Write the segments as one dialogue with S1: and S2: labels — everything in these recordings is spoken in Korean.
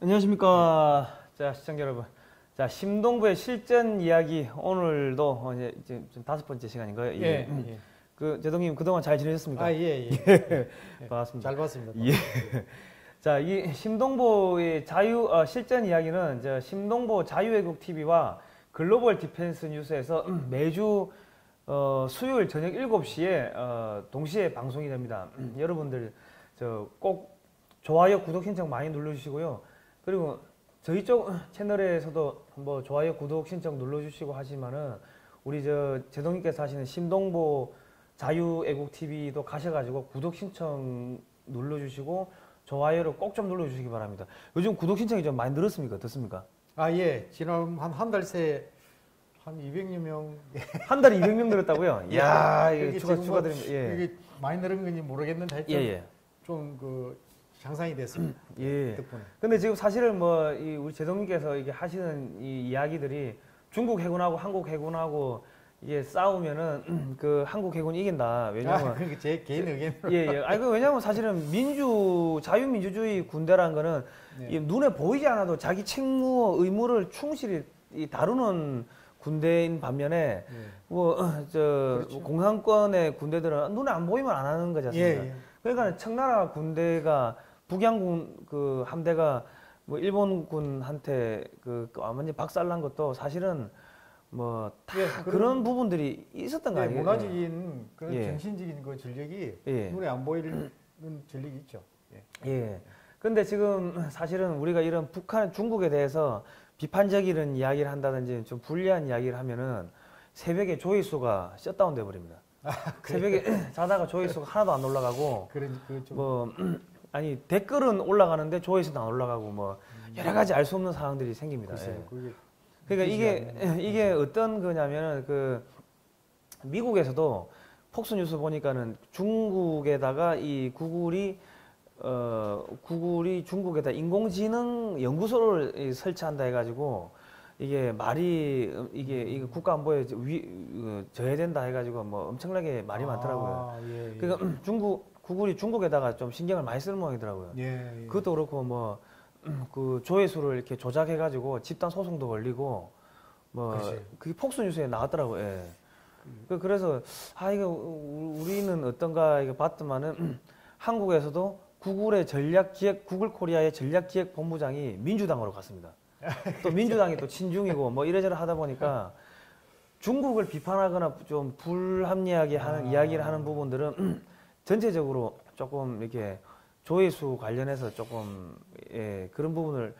S1: 안녕하십니까. 자, 시청자 여러분. 자, 심동부의 실전 이야기 오늘도 이제 좀 5번째 시간인가요?
S2: 예. 예.
S1: 그 제동님 그동안 잘 지내셨습니까?
S2: 아, 예, 예.
S1: 예. 반갑습니다.
S2: 잘 봤습니다.
S1: 예. 자, 이 심동보의 실전 이야기는 저 심동보 자유외국 TV와 글로벌 디펜스 뉴스에서 매주 수요일 저녁 7시에 동시에 방송이 됩니다. 여러분들 저 꼭 좋아요, 구독 신청 많이 눌러주시고요. 그리고 저희 쪽 채널에서도 한번 좋아요, 구독 신청 눌러주시고 하시면은 우리 저 제동님께서 하시는 심동보 자유애국 TV도 가셔가지고 구독 신청 눌러주시고 좋아요를 꼭 좀 눌러주시기 바랍니다. 요즘 구독 신청이 좀 많이 늘었습니까? 어떻습니까?
S2: 아, 예. 지난 한 달 새에 한 200여 명.
S1: 한 달에 200명 늘었다고요?
S2: 예.
S1: 이야, 이게
S2: 지금
S1: 축하드립니다. 예.
S2: 이게 많이 늘은 건지 모르겠는데 하여튼
S1: 예, 예.
S2: 좀 그 향상이 됐습니다.
S1: 예.
S2: 덕분에.
S1: 근데 지금 사실은 뭐 우리 제동님께서 이게 하시는 이 이야기들이 중국 해군하고 한국 해군하고 이게 싸우면은 그 한국 해군이 이긴다. 왜냐면
S2: 그러니까 제 개인 의견으로.
S1: 예, 예. 아니 그 왜냐면 사실은 자유민주주의 군대라는 거는
S2: 네.
S1: 이 눈에 보이지 않아도 자기 책무 의무를 충실히 다루는 군대인 반면에
S2: 예.
S1: 그렇죠. 공산권의 군대들은 눈에 안 보이면 안 하는 거지 않습니까?
S2: 예, 예.
S1: 그러니까 청나라 군대가 북양군 그 함대가 뭐 일본군한테 완전히 박살난 것도 사실은 뭐 다
S2: 예,
S1: 그런 부분들이 있었던 거
S2: 예,
S1: 아니에요?
S2: 문화적인 그런
S1: 예.
S2: 정신적인 그 전력이
S1: 예.
S2: 눈에 안 보이는 전력이 있죠. 예.
S1: 예. 근데 지금 사실은 우리가 이런 중국에 대해서 비판적인 이야기를 한다든지 좀 불리한 이야기를 하면은 새벽에 조회수가 셧다운 돼 버립니다. 새벽에 자다가 조회수가 하나도 안 올라가고 뭐 아니 댓글은 올라가는데 조회수는 안 올라가고 뭐 여러 가지 알 수 없는 상황들이 생깁니다.
S2: 글쎄요,
S1: 예. 그러니까 이게 어떤 거냐면은 그 미국에서도 폭스뉴스 보니까는 중국에다가 이 구글이 중국에다 인공지능 연구소를 설치한다 해가지고 이게 이게 국가 안보에 저해된다 해가지고 뭐 엄청나게 말이 많더라고요.
S2: 예, 예.
S1: 그러니까 구글이 중국에다가 좀 신경을 많이 쓰는 모양이더라고요.
S2: 예, 예.
S1: 그것도 그렇고 뭐 그 조회수를 이렇게 조작해가지고 집단 소송도 걸리고 뭐 그게 폭스뉴스에 나왔더라고요. 예. 그래서 이거 우리는 어떤가 이거 봤더만은 한국에서도 구글 코리아의 전략기획본부장이 민주당으로 갔습니다. 또 민주당이 또 친중이고 뭐 이래저래 하다 보니까 중국을 비판하거나 좀 불합리하게 하는 이야기를 하는 부분들은 전체적으로 조금 이렇게 조회수 관련해서 조금 그런 부분을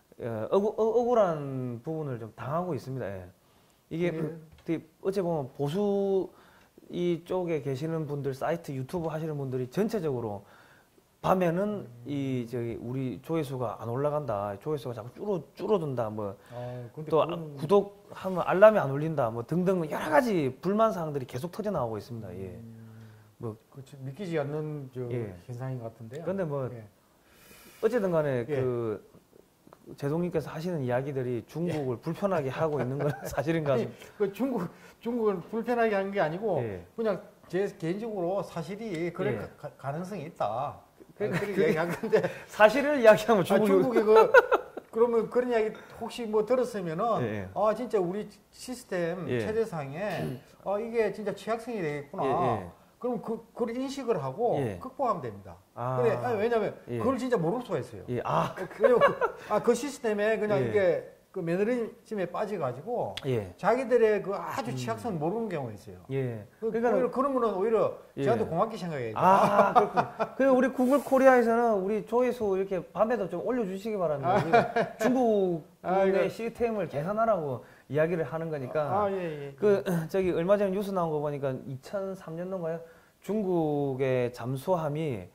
S1: 억울한 부분을 좀 당하고 있습니다. 예. 이게 어찌 보면 보수 이쪽에 계시는 분들 사이트 유튜브 하시는 분들이 전체적으로 밤에는 우리 조회수가 안 올라간다. 조회수가 자꾸 줄어든다. 뭐 또 구독하면 알람이 안 울린다. 뭐 등등 여러 가지 불만 사항들이 계속 터져 나오고 있습니다. 예.
S2: 뭐 그렇죠. 믿기지 않는 현상인 것 같은데요.
S1: 그런데 뭐 어쨌든 간에
S2: 예.
S1: 제동님께서 하시는 이야기들이 중국을 불편하게 하고 있는 건 사실인가?
S2: 아니, 그 중국을 불편하게 하는 게 아니고 그냥 제 개인적으로 사실이 그럴 가능성이 있다. 그렇게 이야기한 건데
S1: 사실을 이야기하면
S2: 중국이 그러면 그런 이야기 혹시 뭐 들었으면은 진짜 우리 시스템 체제상에 이게 진짜 취약성이 되겠구나. 그럼 그걸 인식을 하고 극복하면 됩니다. 그래, 왜냐면 그걸 진짜 모를 수가 있어요. 그 시스템에 그냥 이게 그 매너리즘에 빠져가지고 자기들의 그 아주 취약성을 모르는 경우가 있어요. 그러니까 그런 거는 오히려 저한테 고맙게 생각해야죠.
S1: 그렇군요. 그리고 우리 구글 코리아에서는 우리 조회수 이렇게 밤에도 좀 올려주시기 바랍니다. 중국의 시스템을 개선하라고 이야기를 하는 거니까. 저기 얼마 전에 뉴스 나온 거 보니까 2003년도인가요? 중국의 잠수함이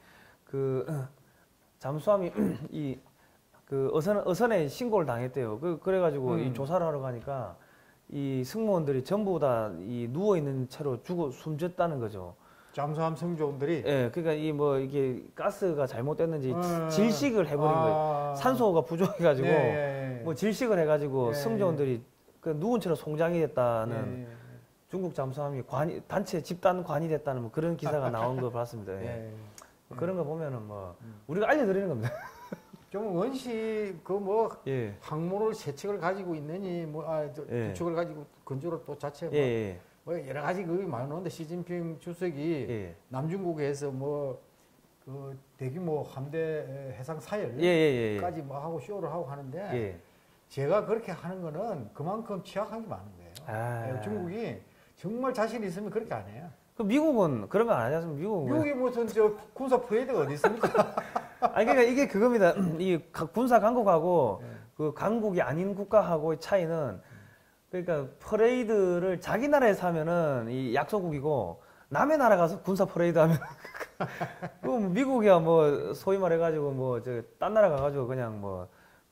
S1: 어선에 신고를 당했대요. 그래가지고 이 조사를 하러 가니까 이 승무원들이 전부 다 누워 있는 채로 숨졌다는 거죠.
S2: 잠수함 승조원들이.
S1: 그러니까 이게 가스가 잘못됐는지 질식을 해버린 거예요. 산소가 부족해가지고 뭐 질식을 해가지고 승조원들이 누운 채로 송장이 됐다는 중국 잠수함이 단체 집단 관이 됐다는 뭐 그런 기사가 나온 거 봤습니다. 그런 거 보면은 뭐 우리가 알려드리는 겁니다.
S2: 좀 원시 그 뭐 항모를 세 척을 가지고 있느니 두 척을 가지고 건조를 또 자체 뭐 여러 가지 그게 많은데 시진핑 주석이 남중국해에서 뭐 그 대규모 함대 해상 사열까지 뭐 하고 쇼를 하고 하는데 제가 그렇게 하는 거는 그만큼 취약한 게 많은 거예요. 중국이 정말 자신 있으면 그렇게 안 해요.
S1: 그 미국은 그런 거 안 하지 않습니까?
S2: 미국이 무슨 저 군사 퍼레이드가 어디 있습니까?
S1: 아니 그러니까 이게 그겁니다. 이 군사 강국하고 그 강국이 아닌 국가하고의 차이는 그러니까 퍼레이드를 자기 나라에서 하면은 이 약소국이고 남의 나라 가서 군사 퍼레이드 하면 그럼 미국이야 뭐 소위 말해가지고 뭐 저 딴 나라 가가지고 그냥 뭐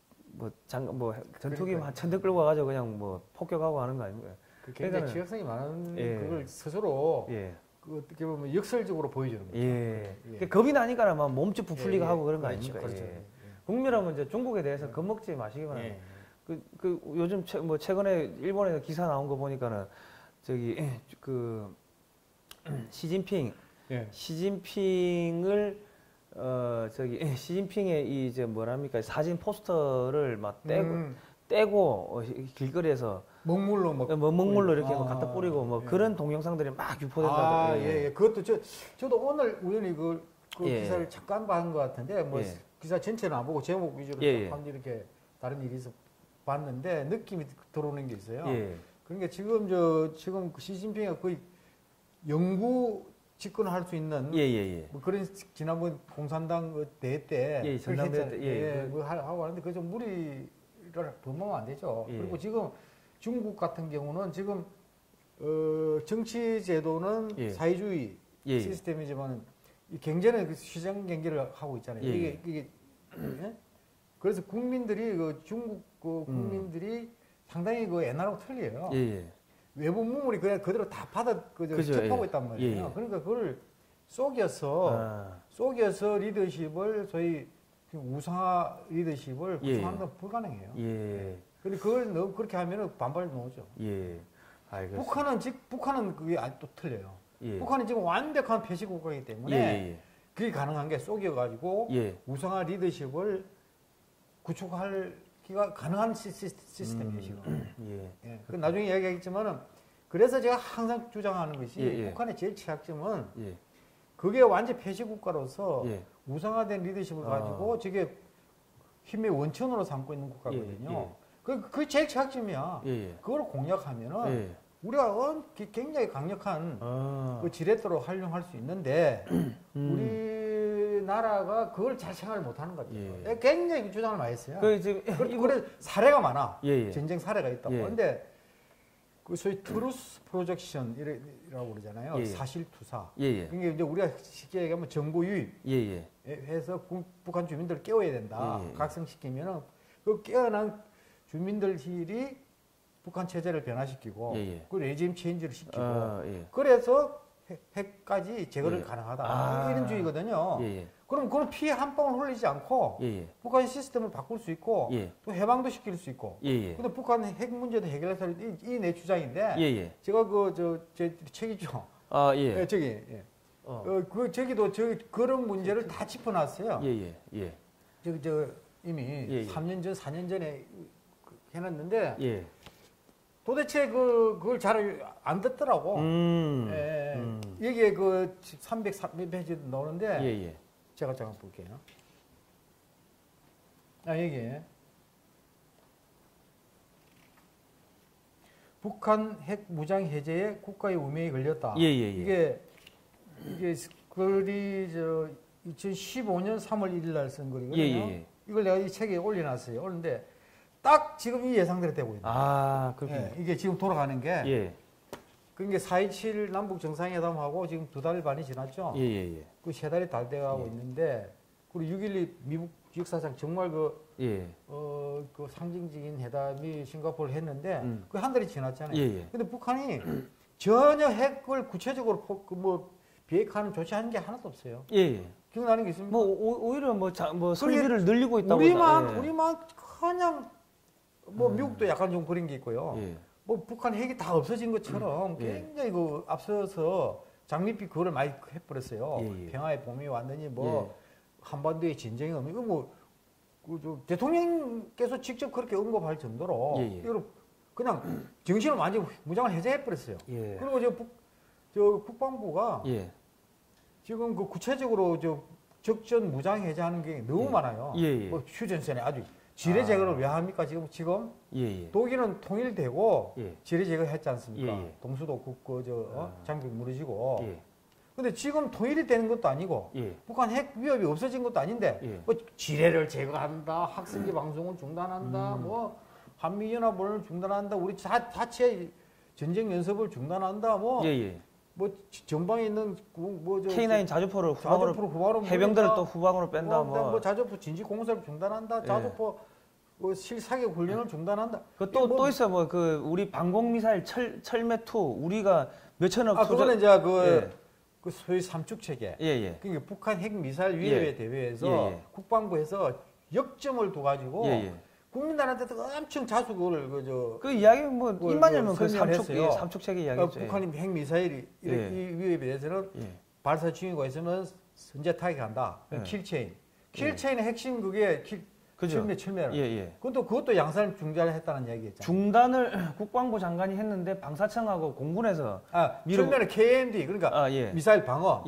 S1: 전투기 한 1000대 끌고 가가지고 그냥 뭐 폭격하고 하는 거 아닙니까?
S2: 굉장히 지역성이 많은 그걸 스스로 그 어떻게 보면 역설적으로 보여주는 거죠.
S1: 겁이 나니까 막 몸집 부풀리고 하고 그런 거 아닙니까?
S2: 그렇죠.
S1: 국민이라면 이제 중국에 대해서 겁먹지 마시기 바랍니다. 그 요즘 최근에 일본에서 기사 나온 거 보니까는 저기 그 시진핑을 시진핑의 이 이제 뭐랍니까 사진 포스터를 막 떼고 길거리에서 먹물로 이렇게 갖다 뿌리고 뭐 그런 동영상들이 막 유포된다.
S2: 그것도 저도 오늘 우연히 그 기사를 잠깐 본 것 같은데 뭐 기사 전체는 안 보고 제목 위주로 이렇게 다른 일이 있어 봤는데 느낌이 들어오는 게 있어요. 그러니까 지금 시진핑이 거의 영구 집권할 수 있는 뭐 그런 지난번 공산당 대회 때
S1: 전당대회 때
S2: 하고 하는데 그 좀 무리를 범하면 안 되죠. 그리고 지금 중국 같은 경우는 지금 정치 제도는 사회주의 시스템이지만 이 경제는 그 시장 경제를 하고 있잖아요. 이게 그래서 국민들이 중국 국민들이 상당히 옛날하고 틀려요. 외부 무물이 그냥 그대로 다 접하고 있단 말이에요. 그러니까 그걸 속여서 리더십을 소위 우상화 리더십을 구성하는 건 불가능해요. 근데 그걸 너무 그렇게 하면은 반발이 나오죠. 북한은 그게 또 틀려요. 북한은 지금 완벽한 폐쇄국가이기 때문에 그게 가능한 게 속여가지고 우상화 리더십을 구축하기가 가능한 시스템이에요, 지금. 그 나중에 이야기하겠지만은 그래서 제가 항상 주장하는 것이 북한의 제일 취약점은 그게 완전 폐쇄국가로서 우상화된 리더십을 가지고 저게 힘의 원천으로 삼고 있는 국가거든요. 그게 제일 취약점이야. 그걸 공략하면은 우리가 굉장히 강력한 그 지렛대로 활용할 수 있는데 우리나라가 그걸 잘 생각을 못하는 것 같아요. 굉장히 주장을 많이 했어요. 그래서 사례가 많아. 전쟁 사례가 있다고. 그런데 그 소위 트루스 프로젝션이라고 그러잖아요. 사실투사. 이게 이제 우리가 쉽게 얘기하면 정보 유입해서 북한 주민들을 깨워야 된다. 각성시키면은 그 깨어난 주민들이 북한 체제를 변화시키고 그 레짐 체인지를 시키고 그래서 핵까지 제거를 가능하다. 이런 주의거든요. 그럼 그런 피해 한 방울 흘리지 않고 북한 시스템을 바꿀 수 있고 또 해방도 시킬 수 있고. 근데 북한 핵 문제도 해결해서 이 내 주장인데 제가 제 책이죠. 저기도 그런 문제를 다 짚어놨어요. 이미 3년 전, 4년 전에 해놨는데 도대체 그걸 잘 안 듣더라고. 여기에 300페이지 나오는데 제가 잠깐 볼게요. 여기에 북한 핵 무장 해제에 국가의 운명이 걸렸다. 이게 글이 2015년 3월 1일 날 쓴 글이거든요. 이걸 내가 이 책에 올려놨어요. 올렸는데 딱 지금 이 예상대로 되고 있는. 이게 지금 돌아가는 게. 그게 4.27 남북 정상회담하고 지금 2달 반이 지났죠. 그 3달이 다 돼가고 있는데, 그리고 6.12 미국 역사상 정말 그 상징적인 회담이 싱가포르를 했는데, 그 한 달이 지났잖아요. 근데 북한이 전혀 핵을 구체적으로 비핵화하는 조치하는 게 하나도 없어요. 기억나는 게 있습니까?
S1: 오히려 설비를 늘리고 있다고.
S2: 우리만 그냥 미국도 약간 좀 그런 게 있고요. 북한 핵이 다 없어진 것처럼 굉장히 앞서서 장밋빛 그거를 많이 해버렸어요. 평화의 봄이 왔느니 한반도에 전쟁이 오면 대통령께서 직접 그렇게 언급할 정도로 이걸 그냥 정신을 완전히 무장을 해제해 버렸어요. 그리고 저 국방부가 지금 그 구체적으로 적전 무장 해제하는 게 너무 많아요. 뭐 휴전선에 아주 지뢰 제거를 왜 합니까? 지금 독일은 통일되고 지뢰 제거했지 않습니까? 동수도 굳고 장벽 무너지고. 근데 지금 통일이 되는 것도 아니고 북한 핵 위협이 없어진 것도 아닌데 뭐 지뢰를 제거한다, 학생기 방송을 중단한다, 뭐 한미연합을 중단한다, 우리 자체 전쟁 연습을 중단한다, 뭐 전방에 있는
S1: K9 자주포를 후방으로 해병들을 또 후방으로 뺀다,
S2: 뭐 자주포 진지 공습을 중단한다, 자주포 실사격 훈련을 중단한다.
S1: 또 있어 뭐 그 우리 방공 미사일 철매2 우리가 몇천억
S2: 그거는 이제 그 소위 삼축 체계. 그러니까 북한 핵 미사일 위협에 대비해서 국방부에서 역점을 둬가지고 국민들한테도 엄청 자숙을
S1: 그 이야기 뭐 입만 열면 그 삼축 체계 이야기죠.
S2: 북한이 핵 미사일 이 위협에 대해서는 발사 중이고 있으면 선제 타격한다. 킬체인의 핵심 그게 철매를. 그것도 양산 중단을 했다는 얘기였잖아요.
S1: 중단을 국방부 장관이 했는데 방사청하고 공군에서
S2: 철매는 KND 그러니까 미사일 방어.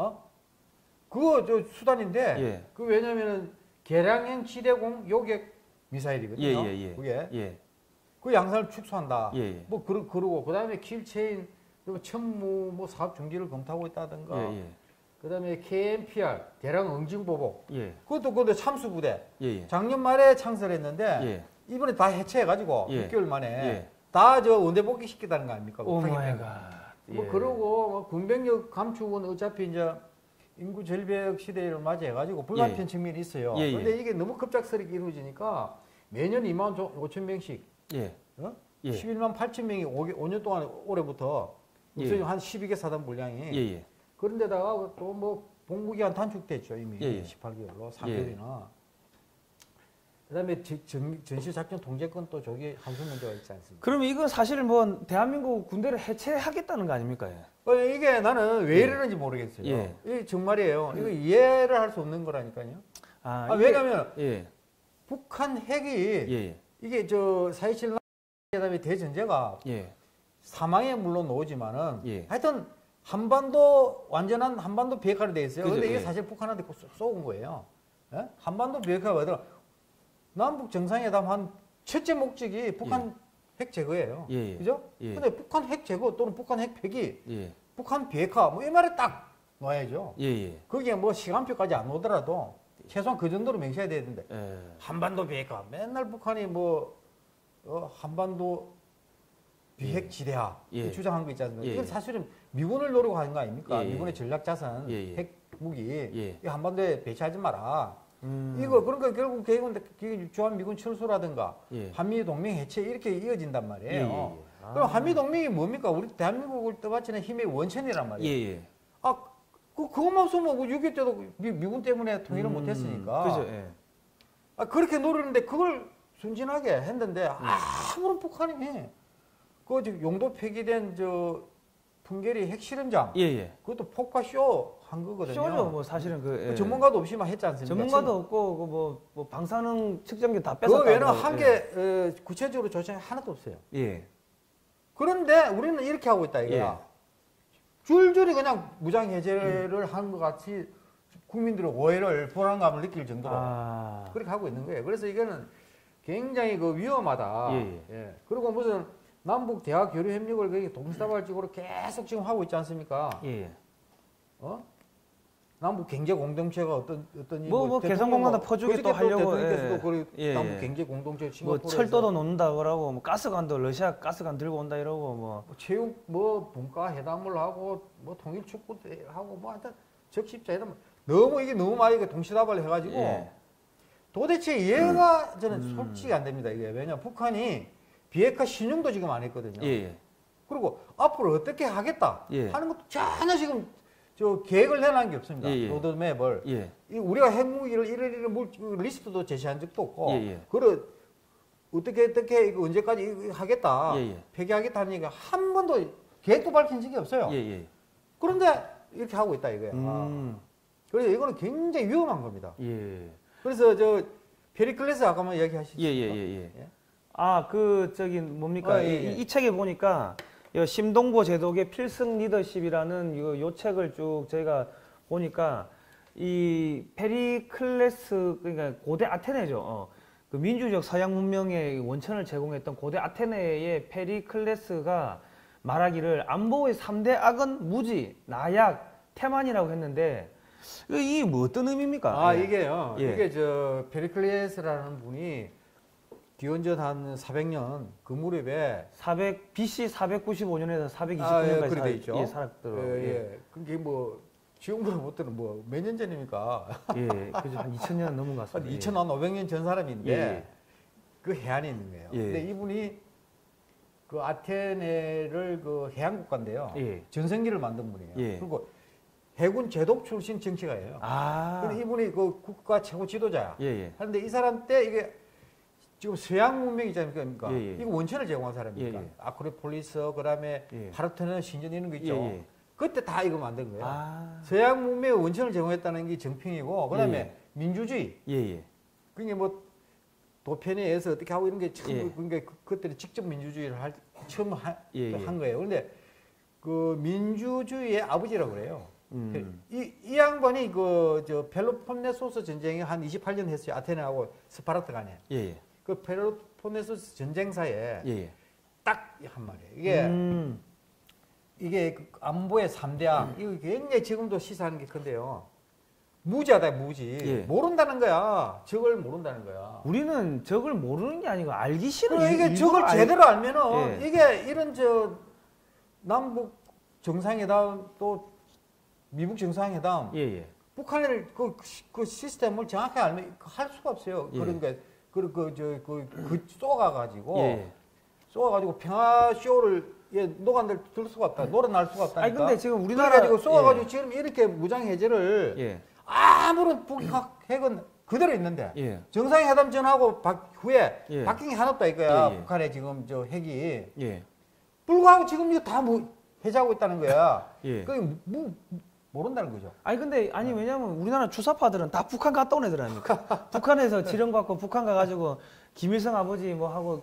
S2: 그거 수단인데 그 왜냐면은 계량형 지대공 요격 미사일이거든요. 그게 그 양산을 축소한다. 뭐 그러고 그다음에 킬체인 천무 뭐 사업 중지를 검토하고 있다든가. 그다음에 KMPR 대량 응징 보복. 그것도 참수부대. 작년 말에 창설했는데 이번에 다 해체해가지고 6개월 만에 다 원대 복귀시키다는 거 아닙니까?
S1: 오 마이 갓.
S2: 뭐 그러고 뭐 군병력 감축은 어차피 이제 인구 절벽 시대를 맞이해가지고 불가피한 측면이 있어요. 그런데 이게 너무 급작스럽게 이루어지니까 매년 2만 5천 명씩, 11만 8천 명이 5년 동안 올해부터 한 12개 사단 분량이. 그런데다가 또 뭐 복무기한 단축됐죠 이미 18개월로 4개월이나. 그다음에 전시작전 통제권 또 저기 한수 문제가 있지 않습니까?
S1: 그러면 이건 사실 뭐 대한민국 군대를 해체하겠다는 거 아닙니까?
S2: 이게 나는 왜 이러는지 모르겠어요. 이게 정말이에요. 이거 이해를 할 수 없는 거라니까요. 왜냐하면 북한 핵이 이게 4.27 그다음에 대전제가 사망에 물론 오지만은 하여튼 완전한 한반도 비핵화로 돼 있어요. 그런데 이게 사실 북한한테 쏘은 거예요. 한반도 비핵화가 뭐더라? 남북 정상회담 한 첫째 목적이 북한 핵 제거예요. 그죠? 근데 북한 핵 제거 또는 북한 핵 폐기, 북한 비핵화 뭐 이 말에 딱 놔야죠. 거기에 뭐 시간표까지 안 오더라도 최소한 그 정도로 명시해야 되는데 한반도 비핵화 맨날 북한이 한반도 비핵 지대화 주장한 거 있지 않습니까? 이건 사실은 미군을 노리고 하는 거 아닙니까? 미군의 전략 자산, 핵 무기 이 한반도에 배치하지 마라. 그러니까 결국 계획은 주한 미군 철수라든가 한미 동맹 해체 이렇게 이어진단 말이에요. 그럼 한미 동맹이 뭡니까? 우리 대한민국을 떠받치는 힘의 원천이란 말이에요. 그것만 없으면 6.25 때도 미군 때문에 통일을 못했으니까. 그죠. 그렇게 노리는데 그걸 순진하게 했는데 아무런 북한이 그 용도 폐기된 풍계리 핵실험장 그것도 폭파 쇼 한 거거든요.
S1: 쇼죠. 뭐 사실은
S2: 전문가도 없이만 했지 않습니까?
S1: 전문가도 없고 뭐 방사능 측정기 다 뺏었다.
S2: 그 외에는 한 개 구체적으로 조정이 하나도 없어요. 그런데 우리는 이렇게 하고 있다 이거야. 줄줄이 그냥 무장 해제를 하는 것 같이 국민들의 오해를 불안감을 느낄 정도로 그렇게 하고 있는 거예요. 그래서 이거는 굉장히 위험하다. 그리고 무슨 남북 대화 교류 협력을 동시다발적으로 계속 지금 하고 있지 않습니까? 남북 경제 공동체가 어떤
S1: 개성공단도 퍼주기 또 하려고
S2: 남북 경제 공동체
S1: 뭐 철도도 놓는다 그러고 뭐 가스관도 러시아 가스관 들고 온다 이러고 뭐
S2: 체육 분과 회담을 하고 뭐 통일 축구도 하고 뭐 하여튼 적십자 이런 너무 이게 너무 많이 동시다발을 해가지고 도대체 이해가 저는 솔직히 안 됩니다. 이게 왜냐 북한이 비핵화 신용도 지금 안 했거든요. 그리고 앞으로 어떻게 하겠다 하는 것도 전혀 지금 계획을 내놓은 게 없습니다. 로드맵을. 우리가 핵무기를 이런 리스트도 제시한 적도 없고, 그걸 어떻게 이거 언제까지 하겠다, 폐기하겠다 하는 얘기가 한 번도 계획도 밝힌 적이 없어요. 그런데 이렇게 하고 있다 이거야. 그래서 이거는 굉장히 위험한 겁니다. 그래서 페리클레스 아까만 얘기하시죠.
S1: 예. 아, 뭡니까? 이 책에 보니까 심동보 제독의 필승 리더십이라는 요 책을 쭉 저희가 보니까 이 페리클레스, 그러니까 고대 아테네죠. 그 민주적 서양 문명의 원천을 제공했던 고대 아테네의 페리클레스가 말하기를 안보의 3대 악은 무지, 나약, 태만이라고 했는데 이게 뭐 어떤 의미입니까?
S2: 이게요. 이게 페리클레스라는 분이 기원전 한 400년 그 무렵에
S1: BC 495년에서 429년까지
S2: 그래 돼 있죠.
S1: 살았더라고요.
S2: 그게 뭐 지금보다 못해는 뭐 몇 년 전입니까?
S1: 그죠. 한 2000년 넘은 것 같습니다.
S2: 한 2500년 전 사람인데 그 해안에 있는 거예요. 근데 이분이 그 아테네를 그 해안 국가인데요. 전성기를 만든 분이에요. 그리고 해군 제독 출신 정치가예요. 근데 이분이 그 국가 최고 지도자야. 그런데 이 사람 때 이게 지금 서양 문명이지 않습니까? 이거 원천을 제공한 사람이니까. 아크로폴리스, 그다음에 파르테논 신전 이런 거 있죠. 그때 다 이거 만든 거예요. 서양 문명의 원천을 제공했다는 게 정평이고, 그다음에 민주주의. 그게 뭐 도편에 의해서 어떻게 하고 이런 게 처음 그러니까 그때는 직접 민주주의를 처음 한 거예요. 그런데 그 민주주의의 아버지라고 그래요. 이 양반이 펠로폰네소스 전쟁에 한 28년 했어요. 아테네하고 스파르타 간에. 그 펠로폰네소스 전쟁사에 딱 한 말이에요. 이게 그 안보의 3대악, 이거 굉장히 지금도 시사하는 게 큰데요. 무지하다, 무지. 모른다는 거야. 적을 모른다는 거야.
S1: 우리는 적을 모르는 게 아니고 알기 싫어.
S2: 이게 적을 제대로 알면은 이게 이런 남북 정상회담 또 미국 정상회담 북한을 그 시스템을 정확히 알면 할 수가 없어요. 그러니까 쏘아가지고 평화 쇼를 노관들 들 수가 없다. 놀아날 수가 없다니까.
S1: 아니 근데 지금 우리나라
S2: 그래가지고 쏘아가지고 지금 이렇게 무장 해제를 아무런 북핵 핵은 그대로 있는데 정상회담 전하고 후에 바뀐 게 하나 없다 이거야. 북한의 지금 핵이 불구하고 지금 이거 다 해제하고 있다는 거야. 그 모른다는 거죠.
S1: 왜냐면 우리나라 주사파들은 다 북한 갔다 온 애들 아닙니까? 북한에서 지령받고 북한 가가지고 김일성 아버지 뭐 하고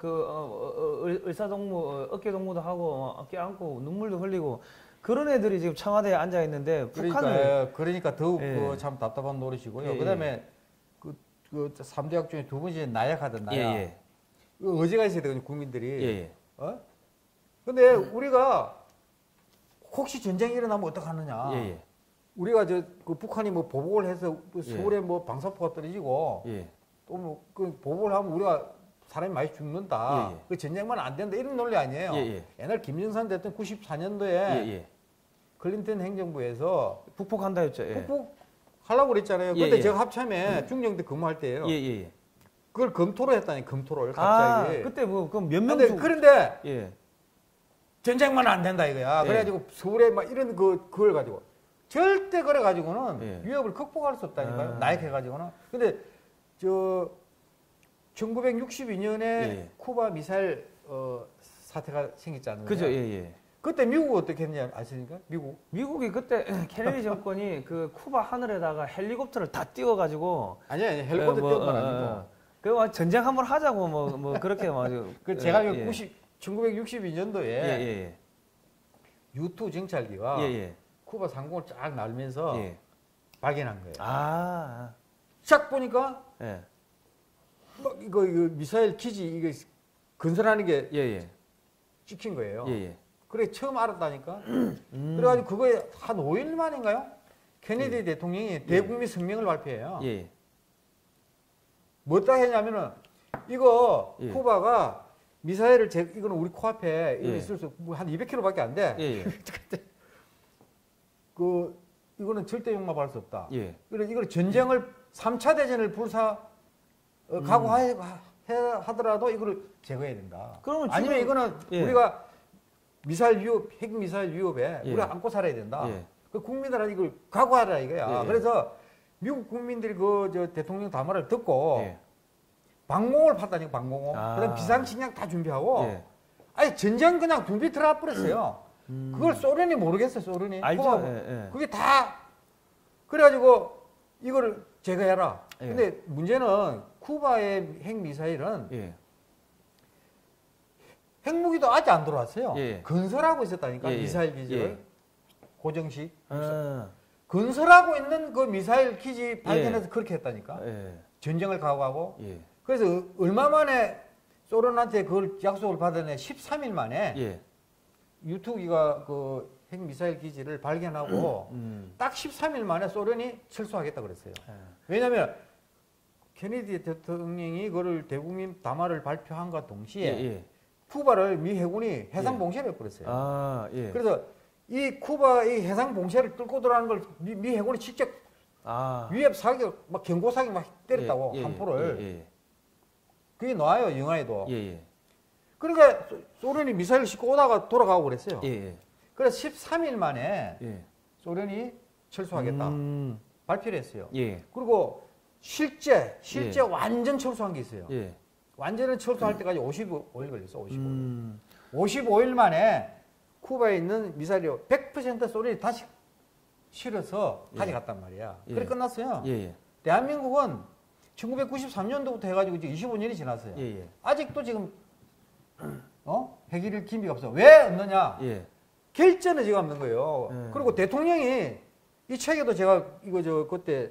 S1: 의사동무 어깨동무도 하고 어깨 안고 눈물도 흘리고 그런 애들이 지금 청와대에 앉아 있는데
S2: 그러니까 더욱 참 답답한 노릇이고요. 그다음에 그 3대학 중에 두 번째 나약하던 나약. 의지가 있어야 되거든요, 국민들이. 근데 우리가 혹시 전쟁이 일어나면 어떡하느냐. 우리가 그 북한이 뭐 보복을 해서 서울에 뭐 방사포가 떨어지고 또 뭐 그 보복을 하면 우리가 사람이 많이 죽는다. 그 전쟁만 안 된다. 이런 논리 아니에요. 옛날 김정삼 대통령 94년도에 클린턴 행정부에서
S1: 북폭한다 했죠.
S2: 북폭하려고 그랬잖아요. 그때 제가 합참에 중령대 근무할 때예요. 그걸 검토를 했다니, 검토를 갑자기.
S1: 그때 뭐 그럼 몇 명
S2: 그런데 전쟁만 안 된다 이거야. 그래가지고 서울에 막 이런 그걸 가지고 절대 그래 가지고는 위협을 극복할 수 없다니까요. 나약해가지고는. 근데 1962년에 쿠바 미사일 사태가 생겼지 않나요?
S1: 그죠,
S2: 그때 미국 어떻게 했냐 아십니까?
S1: 미국이 그때 케네디 정권이 그 쿠바 하늘에다가 헬리콥터를 다 띄워가지고
S2: 아니 헬리콥터 띄운 건 아니고.
S1: 그 전쟁 한번 하자고 뭐 그렇게
S2: 그 제가 1962년도에 U2 정찰기가 쿠바 상공을 쫙 날면서 발견한 거예요. 쫙 보니까 막 이거 미사일 기지 이거 건설하는 게 찍힌 거예요. 그래 처음 알았다니까. 그래가지고 그거에 한 5일 만인가요? 케네디 대통령이 대국민 성명을 발표해요. 뭐다 했냐면은 이거 쿠바가 미사일을 이거는 우리 코앞에 있을 수 한 200km밖에 안 돼. 이거는 절대 용납할 수 없다. 이걸 전쟁을 3차 대전을 각오하더라도 이거를 제거해야 된다. 아니면 이거는 우리가 핵 미사일 위협에 우리가 안고 살아야 된다. 그 국민들한테 이걸 각오하라 이거야. 그래서 미국 국민들이 대통령 담화를 듣고 방공을 팠다니까, 방공호. 그다음 비상식량 다 준비하고 아니 전쟁 그냥 준비 들어가 버렸어요. 그걸 소련이 모르겠어요, 소련이.
S1: 알죠.
S2: 그게 다 그래가지고 이거를 제거해라.
S1: 예.
S2: 근데 문제는 쿠바의 핵미사일은
S1: 예.
S2: 핵무기도 아직 안 들어왔어요.
S1: 예.
S2: 건설하고 있었다니까.
S1: 예.
S2: 미사일 기지를.
S1: 예.
S2: 고정식.
S1: 아.
S2: 건설하고 있는 그 미사일 기지 발견해서 그렇게 했다니까.
S1: 예.
S2: 전쟁을 각오하고.
S1: 예.
S2: 그래서 얼마 만에 소련한테 그걸 약속을 받았네. 13일 만에
S1: 예.
S2: U2기가 그 핵미사일 기지를 발견하고 딱 13일 만에 소련이 철수하겠다 그랬어요. 왜냐하면 케네디 대통령이 그걸 대국민 담화를 발표한과 동시에
S1: 예.
S2: 쿠바를 미 해군이 해상 봉쇄를 해버렸어요.
S1: 아, 예.
S2: 그래서 이 쿠바의 해상 봉쇄를 뚫고 들어가는 걸 미 해군이 직접 위협 사격, 막 경고 사격 막 때렸다고 함포를. 그게 나와요 영화에도. 그러니까 소련이 미사일을 싣고 오다가 돌아가고 그랬어요. 그래서 13일 만에 소련이 철수하겠다 발표를 했어요. 그리고 실제 완전 철수한 게 있어요. 완전히 철수할 때까지 55일 걸렸어. 55일. 55일 만에 쿠바에 있는 미사일이 100% 소련이 다시 실어서 가져갔단 말이야. 그래 끝났어요. 대한민국은 1993년도부터 해가지고 지금 25년이 지났어요. 아직도 지금 핵일 기미가 없어. 왜 없느냐? 결전은 지금 없는 거예요. 그리고 대통령이 이 책에도 제가 이거 그때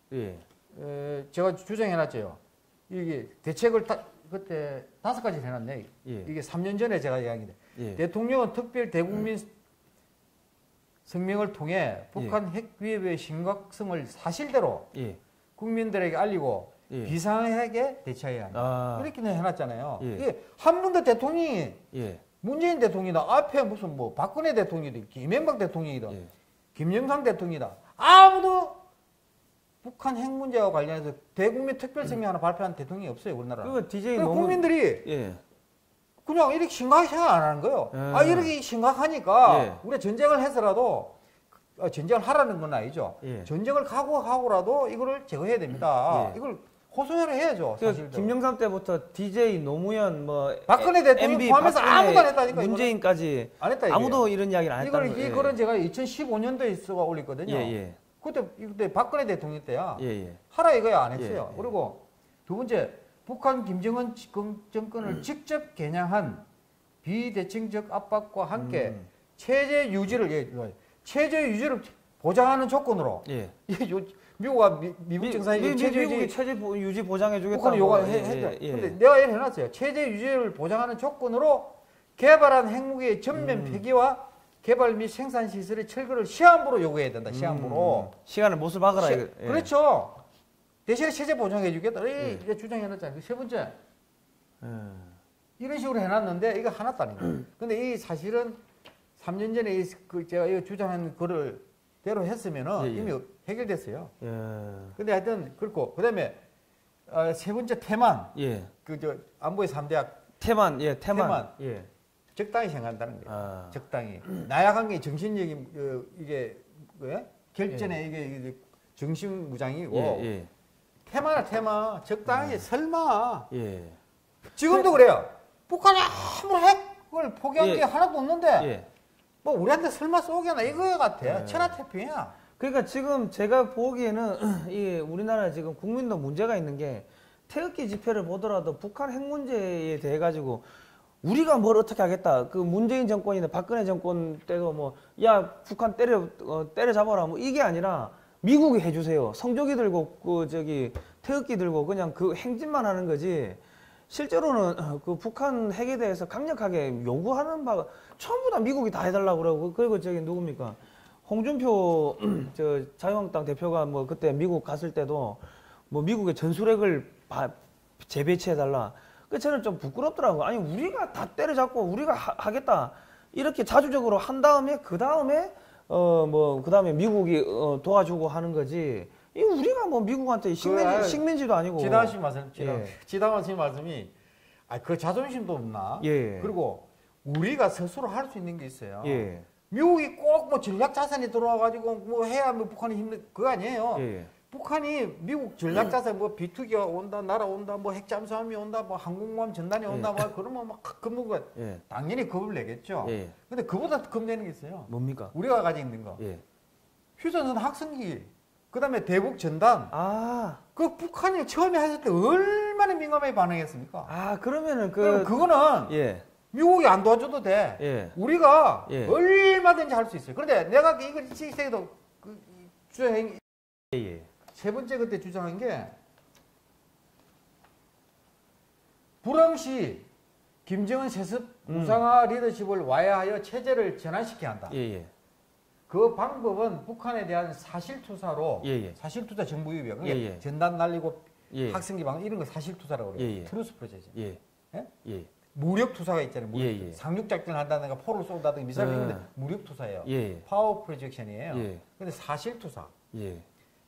S2: 제가 주장해놨죠. 이게 대책을 그때 5가지 해놨네. 이게 3년 전에 제가 이야기했는데 대통령은 특별 대국민 성명을 통해 북한 핵 위협의 심각성을 사실대로 국민들에게 알리고 비상하게 대처해야 한다. 이렇게 해놨잖아요. 이게 한 번도 대통령이 문재인 대통령이다. 앞에 무슨 뭐 박근혜 대통령이다. 이명박 대통령이다. 김영삼 대통령이다. 아무도 북한 핵 문제와 관련해서 대국민 특별성명 하나 발표한 대통령이 없어요. 우리나라. 국민들이 그냥 이렇게 심각하게 생각 안 하는 거예요. 이렇게 심각하니까 우리가 전쟁을 해서라도 전쟁을 하라는 건 아니죠. 전쟁을 각오하고라도 이거를 제거해야 됩니다. 이걸 호소를 해야죠. 사실
S1: 김영삼 때부터 DJ 노무현 뭐
S2: 박근혜 대통령 포함해서 아무도 안 했다니까.
S1: 문재인까지
S2: 안 했다.
S1: 아무도 이런 이야기를 안 했다는 거예요.
S2: 이거는 제가 2015년도에 써가 올렸거든요. 그때 박근혜 대통령 때야. 하라 이거야 안 했어요. 그리고 두 번째 북한 김정은 정권을 직접 겨냥한 비대칭적 압박과 함께 체제 유지를 보장하는 조건으로 미국 정상이
S1: 미국이 체제 유지 보장해주겠다고
S2: 북한이 요구했죠. 근데 내가 얘기를 해놨어요. 체제 유지를 보장하는 조건으로 개발한 핵무기의 전면 폐기와 개발 및 생산 시설의 철거를 시한부로 요구해야 된다. 시한부로.
S1: 시간을 못을 박으라.
S2: 그렇죠. 대신에 체제 보장해주겠다. 이게 주장해놨잖아요. 세 번째. 이런 식으로 해놨는데 이거 하나도 아니에요. 근데 이 사실은 3년 전에 제가 이거 주장한 거를 대로 했으면은 이미 해결됐어요. 근데 하여튼 그렇고 그다음에 세 번째 태만. 안보의 3대학
S1: 태만.
S2: 적당히 생각한다는 거예요. 적당히. 나약한 게 정신력이 이게 결전에 이게 정신무장이고 테마 적당히 설마 지금도 그래요. 북한이 아무런 핵을 포기한 게 하나도 없는데 뭐 우리한테 설마 쏘게나 이거 같아. 천하태평이야.
S1: 그러니까 지금 제가 보기에는 이 우리나라 지금 국민도 문제가 있는 게 태극기 집회를 보더라도 북한 핵 문제에 대해 가지고 우리가 뭘 어떻게 하겠다. 그 문재인 정권이나 박근혜 정권 때도 뭐 야 북한 때려잡아라 뭐 이게 아니라 미국이 해주세요. 성조기 들고 태극기 들고 그냥 그 행진만 하는 거지. 실제로는 그 북한 핵에 대해서 강력하게 요구하는 바가 전부 다 미국이 다 해달라고 그러고 그리고 누굽니까? 홍준표 자유한국당 대표가 뭐 그때 미국 갔을 때도 뭐 미국의 전술핵을 재배치해달라. 그 저는 좀 부끄럽더라고요. 아니 우리가 다 때려잡고 우리가 하겠다 이렇게 자주적으로 한 다음에 그 다음에 미국이 도와주고 하는 거지. 이 우리가 뭐 미국한테 식민지도 아니고.
S2: 지당하신 말씀이 그 자존심도 없나? 그리고 우리가 스스로 할 수 있는 게 있어요. 미국이 꼭 뭐 전략 자산이 들어와가지고 뭐 해야 뭐 북한이 힘든 그거 아니에요. 북한이 미국 전략 자산 뭐 비투기가 온다, 날아온다, 뭐 핵잠수함이 온다, 뭐 항공모함 전단이 온다, 뭐 그러면 막 겁는 거 당연히 겁을 내겠죠. 근데 그보다 겁내는 게 있어요.
S1: 뭡니까?
S2: 우리가 가지고 있는 거. 휴전선 학생기. 그다음에 대북 전단. 그 북한이 처음에 했을 때 얼마나 민감하게 반응했습니까?
S1: 그러면은
S2: 그거는
S1: 예.
S2: 미국이 안 도와줘도 돼.
S1: 예.
S2: 우리가
S1: 예.
S2: 얼마든지 할 수 있어요. 그런데 내가 이걸 지식세계도 주장
S1: 예.
S2: 세 번째 그때 주장한 게 불황시 김정은 세습 우상화 리더십을 와야하여 체제를 전환시켜야 한다.
S1: 예.
S2: 그 방법은 북한에 대한 사실투사로
S1: 예.
S2: 사실투사 정부유비야.
S1: 예.
S2: 전단 날리고
S1: 예.
S2: 학생기 방 이런 거 사실투사라고 그래요.
S1: 예.
S2: 트루스 프로젝트.
S1: 예.
S2: 예? 무력투사가 있잖아요.
S1: 예.
S2: 상륙작전을 한다든가 포를 쏜다든가 미사일 쏘는데 무력투사예요.
S1: 예.
S2: 파워 프로젝션이에요.
S1: 예.
S2: 근데 사실투사.
S1: 예.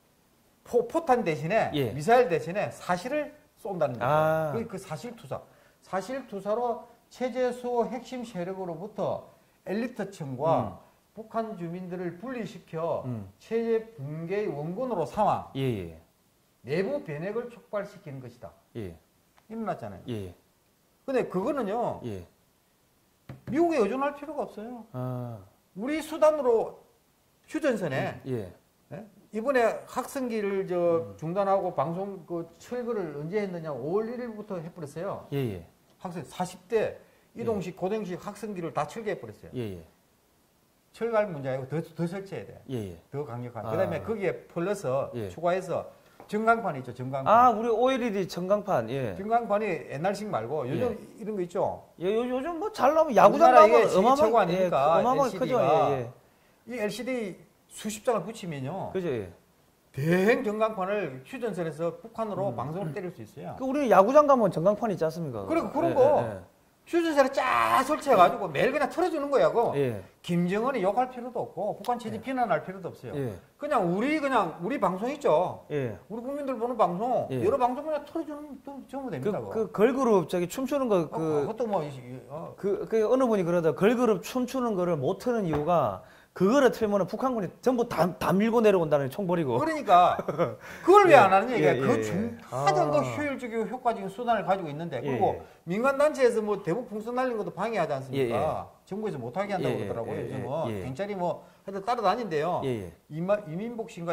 S2: 포탄 대신에
S1: 예.
S2: 미사일 대신에 사실을 쏜다는 거죠.
S1: 아.
S2: 그 사실투사. 사실투사로 체제 수호 핵심 세력으로부터 엘리트층과 북한 주민들을 분리시켜 체제 붕괴의 원군으로 삼아
S1: 예.
S2: 내부 변혁을 촉발시키는 것이다.
S1: 예.
S2: 일어났잖아요.
S1: 예.
S2: 근데 그거는요.
S1: 예.
S2: 미국에 의존할 필요가 없어요.
S1: 아.
S2: 우리 수단으로 휴전선에
S1: 예.
S2: 예? 이번에 학생기를 중단하고 방송 철거를 언제 했느냐? 5월 1일부터 해버렸어요.
S1: 예.
S2: 학생 40대 이동식 고등식 학생기를 다 철거해버렸어요.
S1: 예.
S2: 철거할 문제 아니고 더 설치해야 돼.
S1: 예.
S2: 더 강력한. 그다음에 거기에 플러스
S1: 예.
S2: 추가해서 전광판 있죠. 전광판.
S1: 우리 OLED 전광판. 예.
S2: 전광판이 옛날식 말고 요즘 이런 거 있죠.
S1: 예, 요즘 뭐 잘 나오면 야구장 가면
S2: 최고 아닙니까?
S1: 어마어마하게 크죠. 예.
S2: 이 LCD 수십 장을 붙이면요.
S1: 그죠. 예.
S2: 대행 전광판을 휴전선에서 북한으로 방송을 때릴 수 있어요.
S1: 우리 야구장 가면 전광판 있지 않습니까?
S2: 그리고 그런 거 휴전선에 쫙 설치해가지고 매일 그냥 틀어주는 거야.
S1: 예.
S2: 김정은이 욕할 필요도 없고 북한 체제 비난할 필요도 없어요.
S1: 예.
S2: 그냥 우리 방송 있죠.
S1: 예.
S2: 우리 국민들 보는 방송 여러 방송 그냥 틀어주는 전부 됩니다.
S1: 걸그룹 춤추는 거
S2: 그것도 뭐
S1: 어느 분이 그러다 걸그룹 춤추는 거를 못 트는 이유가 그거를 틀면 북한군이 전부 다 밀고 내려온다는 총 버리고.
S2: 그러니까 그걸 왜 안 하는 얘기야. 가장 더 효율적이고 효과적인 수단을 가지고 있는데 그리고 민간단체에서 뭐 대북 풍선 날리는 것도 방해하지 않습니까? 정부에서 못하게 한다고 그러더라고요. 요즘은 경찰이 뭐 하여튼 따라다닌대요. 이민복 씨인가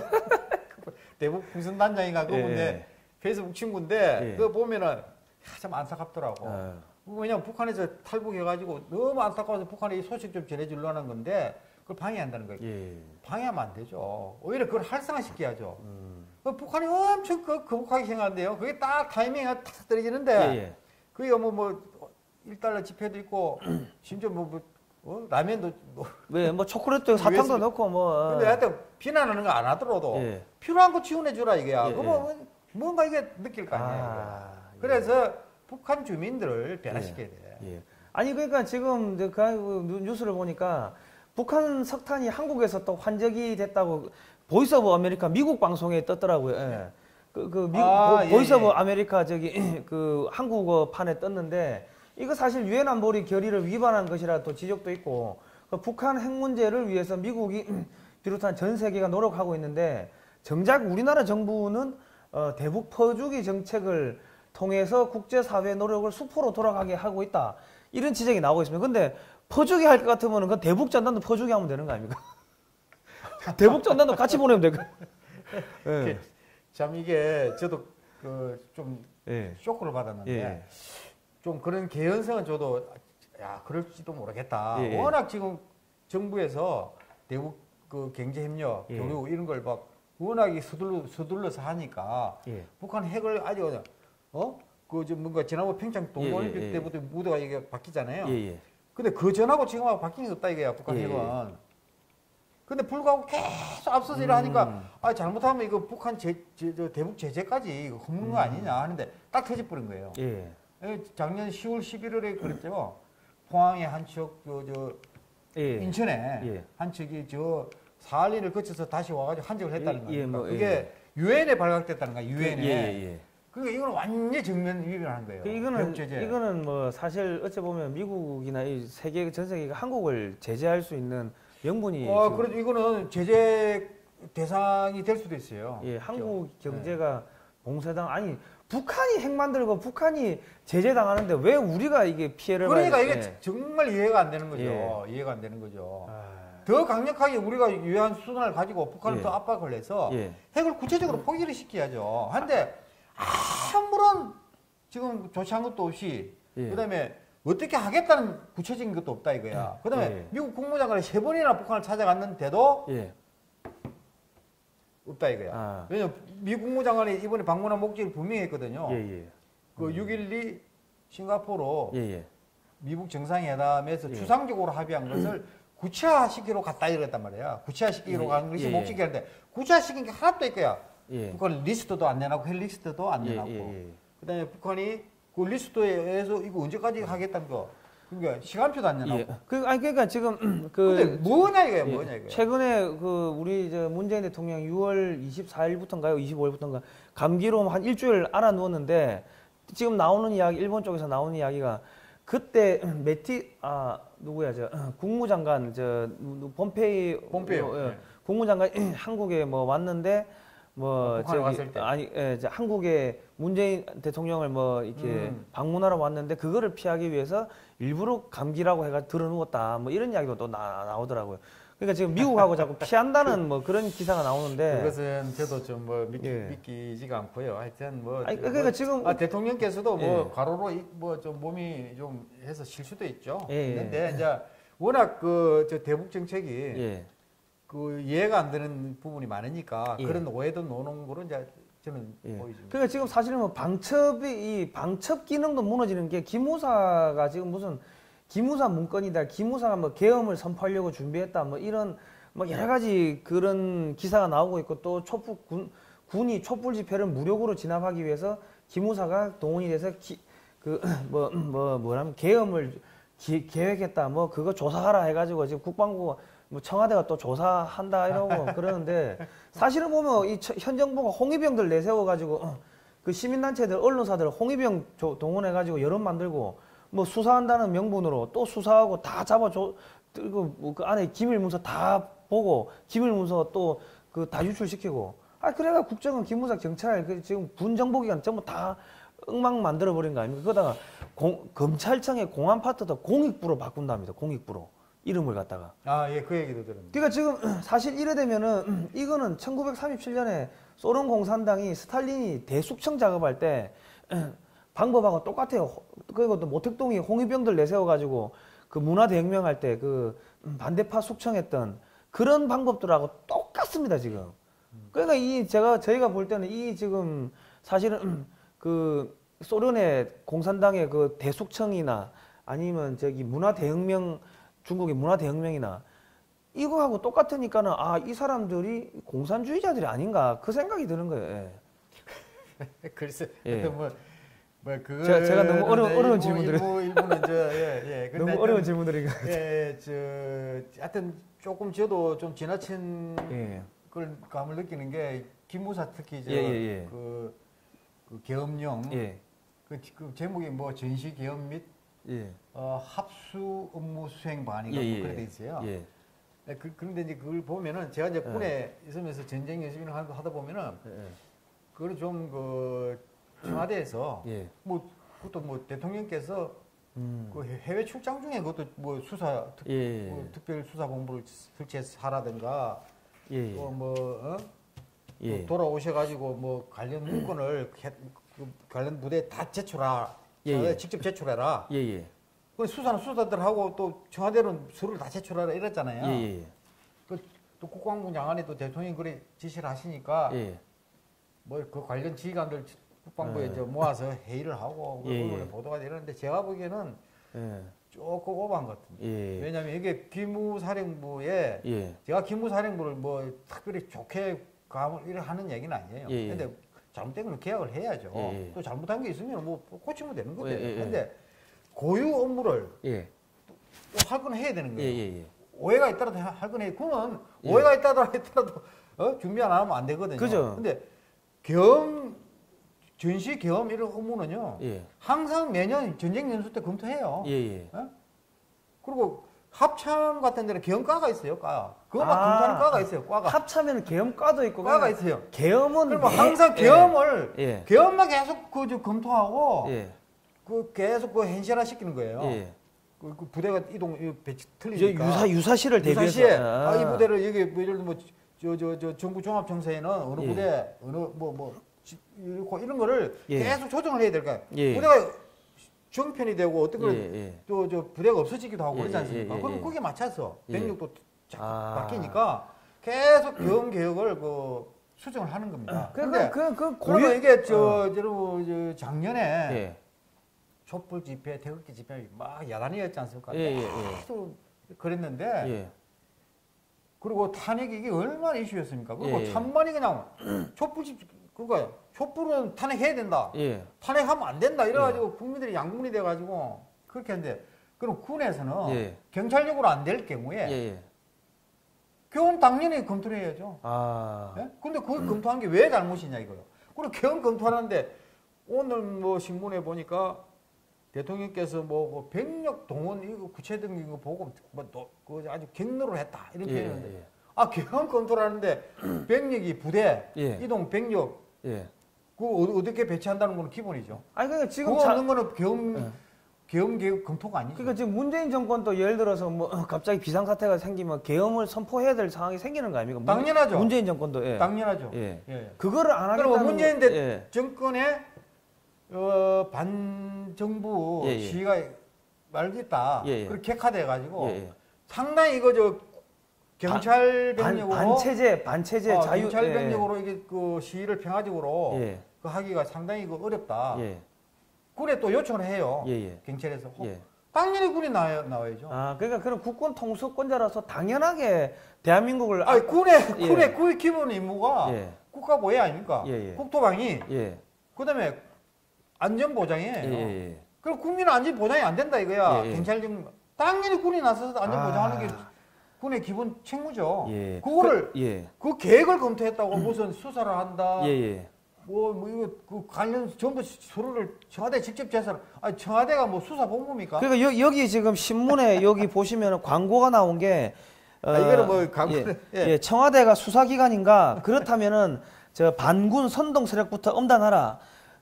S2: 대북 풍선 단장인가 그분데 페이스북 친구인데 그거 보면은 참 안타깝더라고. 왜냐면 북한에서 탈북해가지고 너무 안타까워서 북한에 이 소식 좀 전해주려는 건데 그걸 방해한다는 거예요. 방해하면 안 되죠. 오히려 그걸 활성화시켜야죠. 북한이 엄청 거북하게 생각한대요. 그게 딱 타이밍이 탁 떨어지는데 그게 뭐 $1 지폐도 있고 심지어 라면도
S1: 뭐 초콜릿도 사탕도 넣고 뭐.
S2: 근데 하여튼 비난하는 거 안 하더라도 필요한 거 지원해 주라 이게야. 그러면 뭔가 이게 느낄 거 아니야. 그래서 북한 주민들을 변화시켜야 돼.
S1: 아니 그러니까 지금 그 뉴스를 보니까 북한 석탄이 한국에서 또 환적이 됐다고 보이스 오브 아메리카 미국 방송에 떴더라고요. 보이스 오브 아메리카 그 한국어판에 떴는데 이거 사실 유엔 안보리 결의를 위반한 것이라 또 지적도 있고 북한 핵 문제를 위해서 미국이 비롯한 전 세계가 노력하고 있는데 정작 우리나라 정부는 대북 퍼주기 정책을 통해서 국제사회의 노력을 수포로 돌아가게 하고 있다. 이런 지적이 나오고 있습니다. 근데 퍼주기 할 것 같으면 그 대북 전단도 퍼주기 하면 되는 거 아닙니까? 대북 전단도 같이 보내면 되고.
S2: 참 이게 저도 좀 쇼크를 받았는데 좀 그런 개연성은 저도 그럴지도 모르겠다. 워낙 지금 정부에서 대북 경제 협력, 교류 이런 걸 막 워낙 서둘러서 하니까 북한 핵을 아주 뭔가 지난번 평창 동계올림픽 때부터 무대가 이게 바뀌잖아요. 근데 그 전하고 지금하고 바뀐 게 없다 이거야, 북한 핵은. 근데 불구하고 계속 앞서서 일을 하니까 잘못하면 이거 북한 대북 제재까지 이거 hov는 거 아니냐 하는데 딱 터져버린 거예요. 작년 10월 11월에 그랬죠. 포항의 한 척, 인천에 한 척이 사할린을 거쳐서 다시 와가지고 한적을 했다는 거예요. 그게 유엔에 발각됐다는 거야, 유엔에. 그러니까 이건 완전히 정면 위반한 거예요.
S1: 이거는 뭐 사실 어찌 보면 미국이나 이 세계 전 세계가 한국을 제재할 수 있는 명분이.
S2: 그래도 이거는 제재 대상이 될 수도 있어요.
S1: 한국 경제가 봉쇄당 북한이 핵 만들고 북한이 제재당하는데 왜 우리가 이게 피해를
S2: 그러니까 이게 정말 이해가 안 되는 거죠. 이해가 안 되는 거죠. 더 강력하게 우리가 유효한 수단을 가지고 북한을 더 압박을 해서 핵을 구체적으로 포기를 시켜야죠. 한데 아무런 지금 조치한 것도 없이 그다음에 어떻게 하겠다는 구체적인 것도 없다 이거야. 그다음에 미국 국무장관이 3번이나 북한을 찾아갔는데도 없다 이거야. 왜냐면 미국 국무장관이 이번에 방문한 목적이 분명히 했거든요. 그 6.12 싱가포르 미국 정상회담에서 추상적으로 합의한 것을 구체화시키러 갔다 이랬단 말이야. 구체화시키러 간 것이 목적이었는데 구체화시킨 게 하나도 있고요. 북한 리스트도 안 내놨고 핵 리스트도 안 내놨고 그다음에 북한이 그 리스트에서 이거 언제까지 하겠다는 거 그러니까 시간표도 안 내놨고
S1: 그러니까 지금
S2: 근데 뭐냐 이거야 뭐냐 이거야.
S1: 최근에 그 우리 문재인 대통령 6월 24일부터인가요 25일부터인가 감기로 한 일주일 알아 누웠는데 지금 나오는 이야기 일본 쪽에서 나오는 이야기가 그때 누구야 국무장관 폼페이오 국무장관 한국에 뭐 왔는데 뭐
S2: 왔을 때.
S1: 한국에 문재인 대통령을 뭐 이렇게 방문하러 왔는데 그거를 피하기 위해서 일부러 감기라고 해가 들어누웠다 뭐 이런 이야기도 또 나오더라고요. 그러니까 지금 미국하고 자꾸 피한다는 뭐 그런 기사가 나오는데
S2: 그것은 저도 좀 뭐 믿기지가 않고요. 하여튼 뭐
S1: 그러니까 지금
S2: 대통령께서도 뭐 과로로 뭐 좀 몸이 좀 해서 쉴 수도 있죠. 그런데 이제 워낙 저 대북 정책이 그 이해가 안 되는 부분이 많으니까 그런 오해도 노는 거로 이제 저는 보이죠.
S1: 그러니까 지금 사실은 뭐 방첩 기능도 무너지는 게 기무사가 지금 무슨 기무사 문건이다, 기무사가 뭐 계엄을 선포하려고 준비했다, 뭐 이런 뭐 여러 가지 그런 기사가 나오고 있고 또 군이 촛불 집회를 무력으로 진압하기 위해서 기무사가 동원이 돼서 뭐라면 계엄을 계획했다, 뭐 그거 조사하라 해가지고 지금 국방부 뭐 청와대가 또 조사한다 이러고 그러는데 사실은 보면 현 정부가 홍위병들 내세워가지고 그 시민단체들, 언론사들 홍위병 동원해가지고 여론 만들고 뭐 수사한다는 명분으로 또 수사하고 다 그리고 그 안에 기밀문서 다 보고 기밀문서 또 다 유출시키고 그래가 국정원, 기무사, 경찰 지금 군정보기관 전부 다 엉망 만들어 버린 거 아닙니까? 그러다가 검찰청의 공안 파트도 공익부로 바꾼답니다. 공익부로 이름을 갖다가.
S2: 그 얘기도 들었는데.
S1: 그러니까 지금 사실 이래 되면은 이거는 1937년에 소련 공산당이 스탈린이 대숙청 작업할 때 방법하고 똑같아요. 그리고 또 모택동이 홍위병들 내세워가지고 그 문화대혁명 할 때 그 반대파 숙청했던 그런 방법들하고 똑같습니다, 지금. 그러니까 저희가 볼 때는 지금 사실은 그 소련의 공산당의 그 대숙청이나 아니면 문화대혁명, 중국의 문화대혁명이나 이거하고 똑같으니까는 이 사람들이 공산주의자들이 아닌가 그 생각이 드는 거예요.
S2: 글쎄,
S1: 제가 너무 어려운 질문들을
S2: 일부는
S1: 너무 어려운 질문들인가.
S2: 하여튼 조금 저도 좀 지나친 걸 감을 느끼는 게 기무사 특히 그 계엄령 그 제목이 뭐 전시 계엄 및 합수 업무 수행 반이라고 그래 돼 있어요. 그런데 이제 그걸 보면은 제가 이제 군에 있으면서 전쟁 연습을 하다 보면은 그걸 좀 청와대에서 뭐 그것도 뭐 대통령께서 그 해외 출장 중에 그것도 뭐 특별 수사본부를 설치해서 하라든가 또 돌아오셔가지고 뭐 관련 문건을 관련 부대에 다 제출하라. 직접 제출해라. 수사는 수사들하고 또 청와대는 서류를 다 제출하라 이랬잖아요. 또 국방부 장관이 또 대통령이 그래 지시를 하시니까 뭐 그 관련 지휘관들 국방부에 이제 모아서 회의를 하고 언론에 보도가 되는데 제가 보기에는 조금 오버한 것 같은데. 왜냐하면 이게 기무사령부에 제가 기무사령부를 뭐 특별히 좋게 이렇게 하는 얘기는 아니에요. 근데 잘못된 건 계약을 해야죠. 또 잘못한 게 있으면 뭐 고치면 되는 거예요. 근데 고유 업무를 또 할 건 해야 되는 거예요. 오해가 있더라도 할 건 해야 그건 오해가 있더라도 준비 안 하면 안 되거든요.
S1: 그죠.
S2: 근데 전시 계엄 이런 업무는요. 항상 매년 전쟁 연수 때 검토해요. 그리고 합참 같은 데는 계엄과가 있어요. 과. 그거만 검토하는 과가 있어요. 과가.
S1: 합참에는 계엄과도 있고
S2: 과가 있어요.
S1: 계엄은
S2: 그러면 항상 계엄을 계엄만 계속 검토하고 계속 현실화 시키는 거예요. 그 부대가 배치 틀리니까.
S1: 유사시를 대비해서.
S2: 유사시에 이 부대를 여기 뭐 예를 들면 저 전구 종합 정세에는 어느 부대 어느 이런 거를 계속 조정을 해야 될까요? 부대가 정편이 되고 어떤 걸 또 저 부대가 없어지기도 하고 그러지 않습니까? 그럼 거기에 맞춰서 병력도 바뀌니까 계속 병 개혁을 수정을 하는 겁니다. 그런데 그러면 이게 여러분 작년에 촛불 집회, 태극기 집회 막 야단이었지 않습니까? 계속 그랬는데 그리고 탄핵이 이게 얼마나 이슈였습니까? 그리고 찬반이 그냥 촛불 그러니까 촛불은 탄핵해야 된다. 탄핵하면 안 된다. 이래가지고 국민들이 양분이 돼가지고 그렇게 했는데 그럼 군에서는 경찰력으로 안 될 경우에 교훈 당연히 검토를 해야죠. 근데 그걸 검토한 게 왜 잘못이냐 이거요. 그리고 교훈 검토하는데 오늘 뭐 신문에 보니까 대통령께서 뭐 병력 동원 이거 구체적인 거 보고 아주 격노를 했다 이런 표현인데 교훈 검토를 하는데 병력이 부대 이동 병력 그거 어떻게 배치한다는 건 기본이죠.
S1: 그러니까 지금
S2: 그거 없는 거는 계엄 개혁 검토가 아니죠.
S1: 그러니까 지금 문재인 정권도 예를 들어서 뭐 갑자기 비상사태가 생기면 계엄을 선포해야 될 상황이 생기는 거 아닙니까?
S2: 당연하죠.
S1: 문재인 정권도
S2: 당연하죠.
S1: 그거를 안 하겠다는.
S2: 그리고 문재인 정권의 반정부 시위가 말겠다. 그렇게 객화돼 가지고 상당히 이거 경찰 병력으로
S1: 반체제 자유
S2: 경찰 병력으로 이게 그 시위를 평화적으로 그 하기가 상당히 어렵다. 군에 또 요청을 해요. 경찰에서 당연히 군이 나와야죠.
S1: 그러니까 그런 국군 통수권자라서 당연하게 대한민국을
S2: 군의 기본 임무가 국가보호 아닙니까? 국토방위. 그다음에 안전 보장이에요. 그럼 국민은 안전 보장이 안 된다 이거야. 경찰 당연히 군이 나서서 안전 보장하는 게 군의 기본 책무죠. 그거를 그 계획을 검토했다고 무슨 수사를 한다. 뭐 이거 그 관련 전부 서류를 청와대 직접 제사를 청와대가 뭐 수사 본부입니까?
S1: 그러니까 여기 지금 신문에 여기 보시면 광고가 나온 게
S2: 이거는 뭐 광고
S1: 청와대가 수사기관인가 그렇다면은 저 반군 선동 세력부터 엄단하라.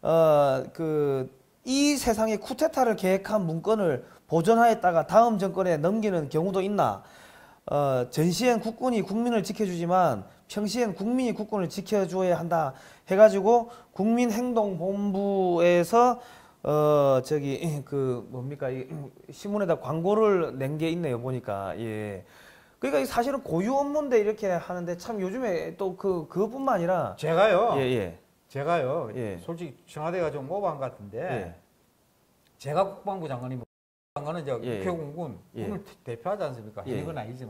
S1: 이 세상에 쿠데타를 계획한 문건을 보존하였다가 다음 정권에 넘기는 경우도 있나? 전시엔 국군이 국민을 지켜주지만 평시엔 국민이 국군을 지켜줘야 한다 해가지고 국민행동본부에서 뭡니까 이 신문에다 광고를 낸 게 있네요 보니까. 그러니까 사실은 고유 업무인데 이렇게 하는데 참 요즘에 또 그것뿐만 아니라
S2: 제가요 솔직히 청와대가 좀 오버한 것 같은데 제가 국방부 장관이면 장관은 이제 국회공군 군을 대표하지 않습니까? 이건 아니지만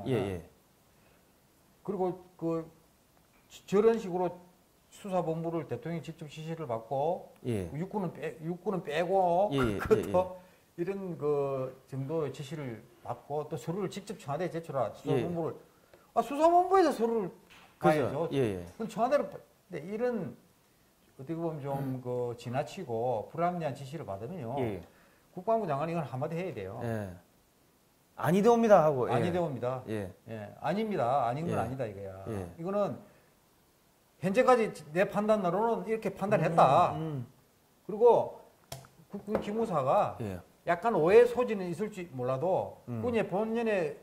S2: 그리고 저런 식으로 수사본부를 대통령이 직접 지시를 받고 육군은 빼고 그것도 이런 정도의 지시를 받고 또 서류를 직접 청와대에 제출하 수사본부를 수사본부에서 서류를 가야죠. 그럼 청와대로 이런 어떻게 보면 좀 지나치고 불합리한 지시를 받으면요. 국방부 장관이 이건 한마디 해야 돼요.
S1: 아니되옵니다 하고.
S2: 아니되옵니다. 아닙니다. 아닌 건 아니다 이거야. 이거는 현재까지 내 판단으로는 이렇게 판단했다. 그리고 국군 기무사가 약간 오해 소지는 있을지 몰라도 군의 본연의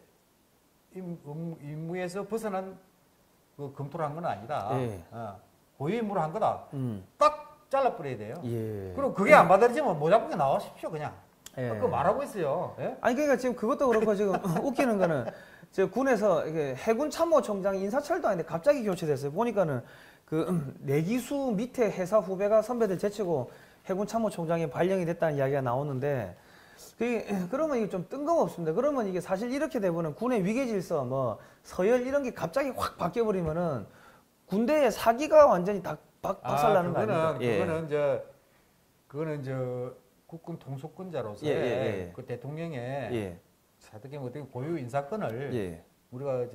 S2: 임무에서 벗어난 검토를 한 건 아니다. 고유 임무를 한 거다. 딱 잘라버려야 돼요. 그럼 그게 안 받아들이면 모자쁘게 나오십시오 그냥. 그거 말하고 있어요.
S1: 그러니까 지금 그것도 그렇고 지금 웃기는 거는 저 군에서 이게 해군 참모총장 인사철도 아닌데 갑자기 교체됐어요. 보니까는 내기수 밑에 회사 후배가 선배들 제치고 해군 참모총장이 발령이 됐다는 이야기가 나오는데 그러면 이게 좀 뜬금없습니다. 그러면 이게 사실 이렇게 되면은 군의 위계질서 뭐 서열 이런 게 갑자기 확 바뀌어버리면은 군대의 사기가 완전히 박살나는 거 아닙니까?
S2: 그거는 국군 통수권자로서의 그 대통령의 어떻게 고유 인사권을 우리가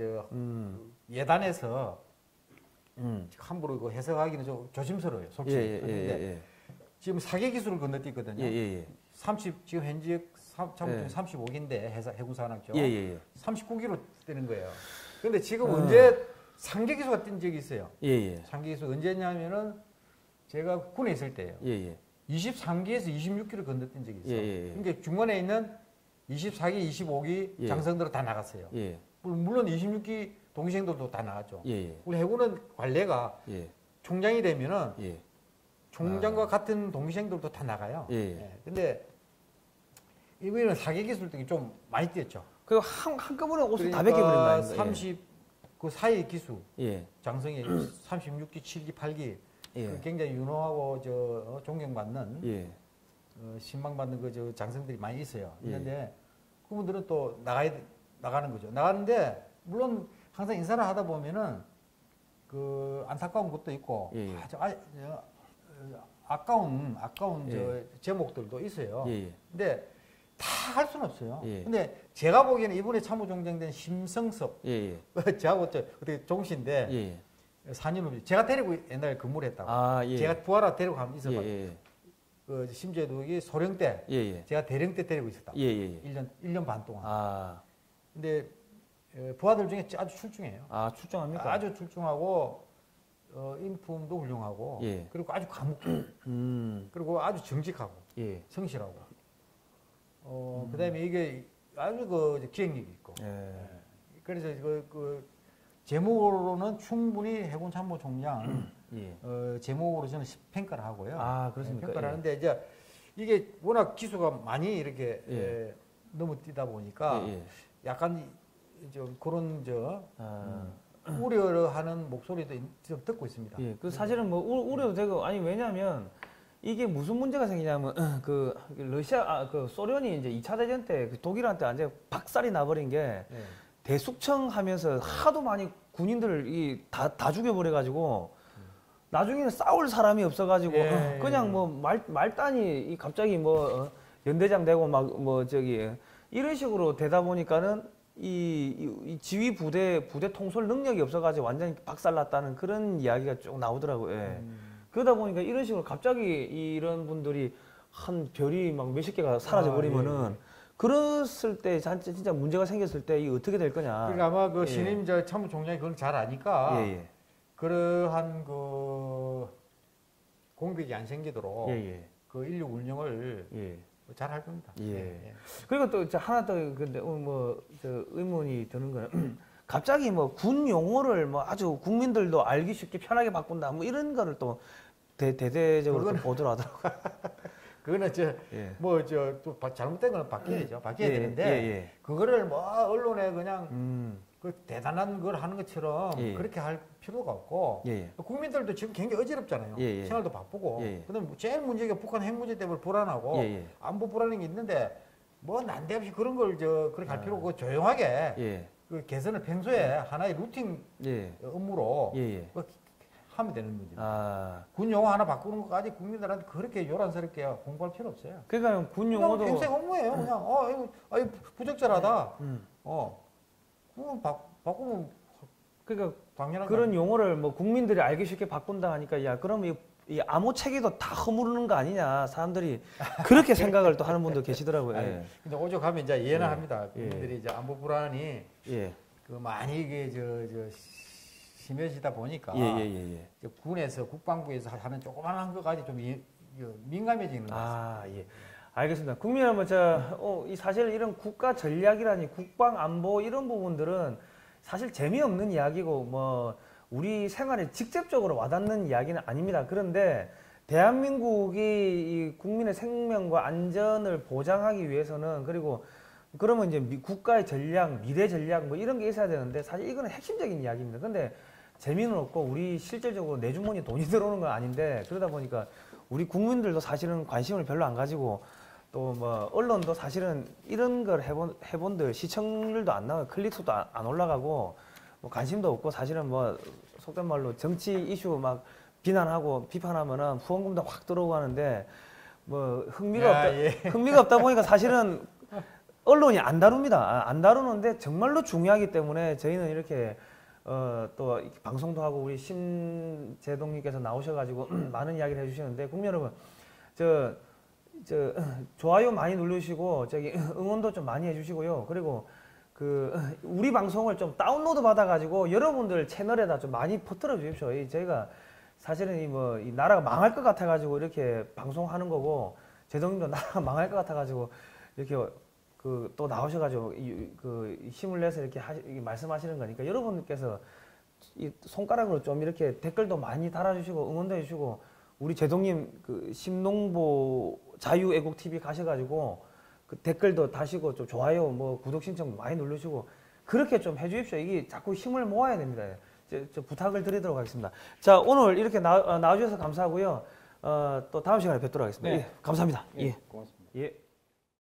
S2: 예단해서 함부로 해석하기는 좀 조심스러워요, 솔직히. 그런데 지금 사기 기술을 건너뛰거든요. 지금 현재 35기인데 해군 산학죠. 39기로 뛰는 거예요. 그런데 지금 언제 상계 기수가 뛴 적이 있어요. 상계 기수 언제냐면은 제가 군에 있을 때예요. 23기에서 26기를 건너뛴 적이 있어요. 그러니까 중간에 있는 24기, 25기
S3: 예.
S2: 장성들은 다 나갔어요.
S3: 예.
S2: 물론 26기 동기생들도 다 나갔죠.
S3: 예.
S2: 우리 해군은 관례가
S3: 예.
S2: 총장이 되면은
S3: 예.
S2: 총장과 같은 동기생들도 다 나가요.
S3: 예.
S2: 예. 근데 이번에는 사계 기술 등이 좀 많이 뛰었죠.
S1: 그리고 한꺼번에 옷을 다
S2: 그러니까
S1: 벗겨버린다.
S2: 30, 그 사이 기수,
S3: 예.
S2: 장성이 36기, 7기, 8기
S3: 예.
S2: 그 굉장히 유능하고 존경받는
S3: 예.
S2: 신망받는 그 장성들이 많이 있어요.
S3: 예.
S2: 있는데 그분들은 또 나가는 거죠. 나가는데 물론 항상 인사를 하다 보면은 그 안타까운 것도 있고
S3: 예.
S2: 아까운
S3: 예.
S2: 제목들도 있어요.
S3: 예.
S2: 근데 다 할 수는 없어요.
S3: 예.
S2: 근데 제가 보기에는 이번에 참모총장된 심성섭
S3: 예.
S2: 저하고 어떻게 종신데
S3: 예.
S2: 4년 후 제가 데리고 옛날에 근무를 했다고.
S3: 아, 예.
S2: 제가 부하라 데리고 가면
S3: 예.
S2: 있어봐요.
S3: 예.
S2: 그 심재독이 소령 때
S3: 예.
S2: 제가 대령 때 데리고 있었다고.
S3: 예. 예.
S2: 1년 반 동안.
S3: 아.
S2: 근데 부하들 중에 아주 출중해요.
S3: 아, 출정합니까?
S2: 아주 출중하고 인품도 훌륭하고
S3: 예.
S2: 그리고 아주 과묵해요. 그리고 아주 정직하고
S3: 예.
S2: 성실하고 그다음에 이게 아주 그 기획력이 있고
S3: 예.
S2: 그래서 그 제목으로는 충분히 해군 참모총장
S3: 예.
S2: 제목으로 저는 평가를 하고요.
S3: 아, 그렇습니까?
S2: 평가를
S3: 예.
S2: 하는데 이제 이게 워낙 기수가 많이 이렇게
S3: 예.
S2: 넘어뛰다 보니까
S3: 예.
S2: 약간 좀 그런
S3: 아.
S2: 우려하는 목소리도 좀 듣고 있습니다.
S1: 예, 그 사실은 뭐 우려도 되고 아니 왜냐하면 이게 무슨 문제가 생기냐면 그 러시아 그 소련이 이제 2차 대전 때 그 독일한테 완전 박살이 나버린 게
S2: 예.
S1: 대숙청 하면서 하도 많이 군인들을 다 죽여버려 가지고 나중에는 싸울 사람이 없어가지고
S2: 예,
S1: 그냥 뭐 말단이 갑자기 뭐 연대장 되고 막 뭐 저기 이런 식으로 되다 보니까는 이 지휘 부대 통솔 능력이 없어가지고 완전히 박살났다는 그런 이야기가 쭉 나오더라고요. 예. 그러다 보니까 이런 식으로 갑자기 이런 분들이 한 별이 막 몇십 개가 사라져 버리면은 그랬을 때 진짜 문제가 생겼을 때 이 어떻게 될 거냐.
S2: 그러니까 아마 그 신임 참모총장이 그걸 잘 아니까
S1: 예.
S2: 그러한 그 공백이 안 생기도록
S1: 예.
S2: 그 인력 운영을
S1: 예.
S2: 잘 할 겁니다.
S1: 예. 그리고 또 하나 더 근데 저 의문이 드는 거는 갑자기 뭐 군 용어를 뭐 아주 국민들도 알기 쉽게 편하게 바꾼다 뭐 이런 거를 또 대대적으로 또 보더라고요.
S2: 그거는
S1: 예.
S2: 또 잘못된 거는 바뀌어야죠. 바뀌어야
S1: 예,
S2: 되는데
S1: 예.
S2: 그거를 뭐 언론에 그냥 그 대단한 걸 하는 것처럼
S1: 예.
S2: 그렇게 할 필요가 없고
S1: 예.
S2: 국민들도 지금 굉장히 어지럽잖아요.
S1: 예.
S2: 생활도 바쁘고.
S1: 예.
S2: 그다음 제일 문제가 북한 핵 문제 때문에 불안하고
S1: 예.
S2: 안보 불안이 있는데 뭐 난데없이 그런 걸 그렇게 할 필요 없고 조용하게
S1: 예.
S2: 그 개선을 평소에 하나의 루틴
S1: 예.
S2: 업무로
S1: 예.
S2: 하면 되는 문제입니다.
S1: 아.
S2: 군 용어 하나 바꾸는 것까지 국민들한테 그렇게 요란스럽게 공부할 필요 없어요.
S1: 그러니까 군
S2: 그냥
S1: 용어도
S2: 평생 업무예요. 그냥 이거 부적절하다. 그건 바꾸면
S1: 그러니까
S2: 당연한
S1: 그런 용어를 뭐 국민들이 알기 쉽게 바꾼다 하니까 야 그러면 이 암호 체계도 다 허무르는 거 아니냐 사람들이 그렇게 생각을 또 하는 분도 계시더라고요. 예.
S2: 근데 오죽하면 이제 이해는
S1: 예.
S2: 합니다. 국민들이 이제 안보 불안이
S1: 예.
S2: 그 많이 이게 심해지다 보니까
S1: 예.
S2: 이제 군에서 국방부에서 하는 조그만한 것까지 좀 민감해지는 것 같습니다.
S1: 아, 예. 알겠습니다. 국민 여러분, 이 사실 이런 국가 전략이라니 국방 안보 이런 부분들은 사실 재미없는 이야기고 뭐 우리 생활에 직접적으로 와닿는 이야기는 아닙니다. 그런데 대한민국이 이 국민의 생명과 안전을 보장하기 위해서는 그리고 그러면 이제 국가의 전략, 미래 전략 뭐 이런 게 있어야 되는데 사실 이거는 핵심적인 이야기입니다. 근데 재미는 없고 우리 실질적으로 내 주머니에 돈이 들어오는 건 아닌데 그러다 보니까 우리 국민들도 사실은 관심을 별로 안 가지고 또 뭐 언론도 사실은 이런 걸 해본들 시청률도 안 나와요. 클릭수도 안 올라가고 뭐 관심도 없고 사실은 뭐 속된 말로 정치 이슈 막 비난하고 비판하면은 후원금도 확 들어오고 하는데 뭐 흥미가 없다 보니까 사실은 언론이 안 다룹니다. 안 다루는데 정말로 중요하기 때문에 저희는 이렇게 또 이렇게 방송도 하고 우리 심재동님께서 나오셔가지고 많은 이야기를 해주시는데 국민 여러분 좋아요 많이 누르시고 응원도 좀 많이 해주시고요. 그리고 우리 방송을 좀 다운로드 받아가지고 여러분들 채널에다 좀 많이 퍼뜨려 주십시오. 저희가 사실은 이 나라가 망할 것 같아가지고 이렇게 방송하는 거고 재동님도 나라가 망할 것 같아가지고 이렇게 그 또 나오셔가지고 그 힘을 내서 이렇게 말씀하시는 거니까 여러분께서 이 손가락으로 좀 이렇게 댓글도 많이 달아주시고 응원도 해주시고 우리 제동님 그 심농보 자유애국 TV 가셔가지고 그 댓글도 다시고 좀 좋아요 뭐 구독 신청 많이 누르시고 그렇게 좀 해주십시오. 이게 자꾸 힘을 모아야 됩니다. 저 부탁을 드리도록 하겠습니다. 자 오늘 이렇게 나와주셔서 감사하고요. 또 다음 시간에 뵙도록 하겠습니다.
S3: 네.
S1: 예, 감사합니다.
S2: 예, 고맙습니다.
S1: 예.